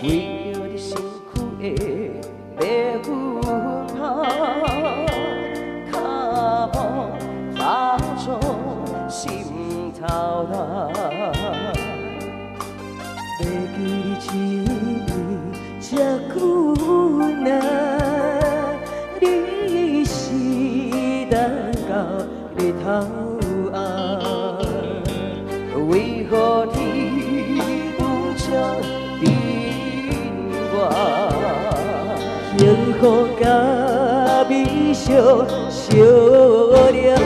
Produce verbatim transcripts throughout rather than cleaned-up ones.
为着你身躯的马粉香，脚步放纵心头热。要记你一味这久呢，你是等到日头暗，为何你不将冷我？幸福甲美笑相连，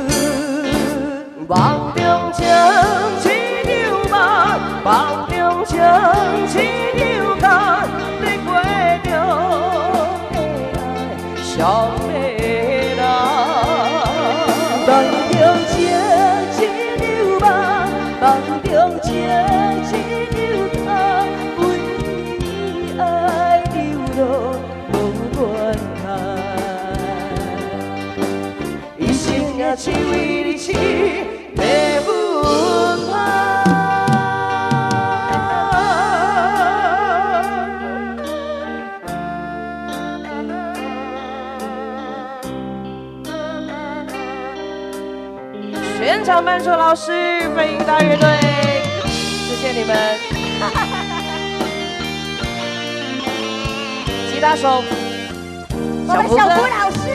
梦中情一场梦，梦中情一场假，在过着的爱上美人。梦中情一场梦，梦中情一场假，为你爱流落无怨叹，一生也只为你痴的阮香。全场伴奏老师，飞鹰大乐队，谢谢你们。吉他手， 我们小胡老师。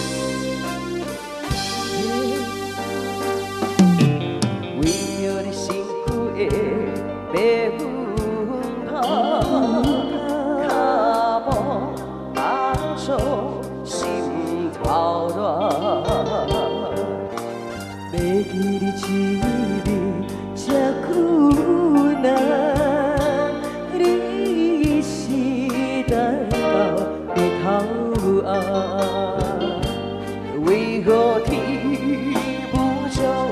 为着你身躯的马粉香，脚步放纵心头热。要记你一味这久呢，你是等到日头暗，为何天不将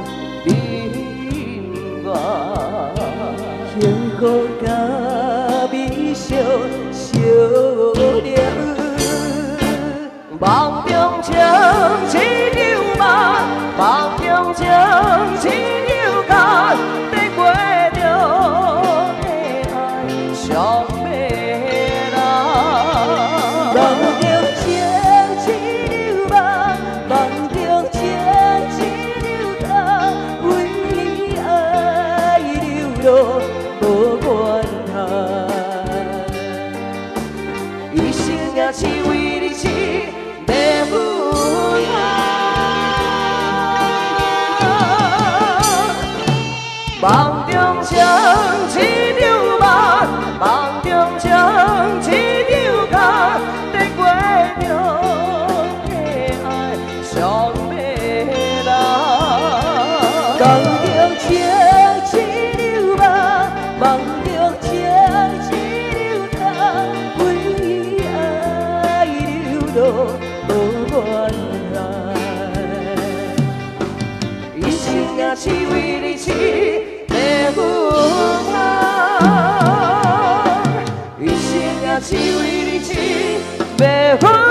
冷我？幸福甲美笑相连，梦中情一场梦，梦中情一场假，在过着的爱上美人。梦中情一场梦，梦中情一场假，为你爱流落无怨叹，一生也只为你痴的阮香。梦中情一场梦，梦中情一场假，在过着的爱上美人。梦中情一场梦，梦中情一场假，为你爱流落无怨叹，一生也只为你痴。阮香，一生也只为你痴，要阮。